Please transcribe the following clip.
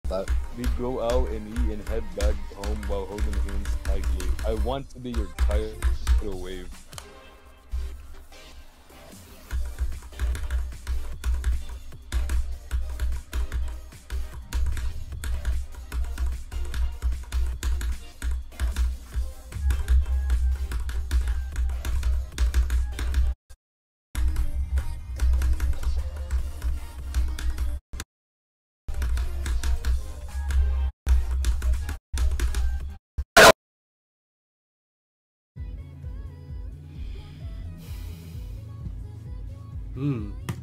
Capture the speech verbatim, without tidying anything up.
that. We go out and eat and head back home while holding hands tightly. I want to be your tidal wave. Hmm.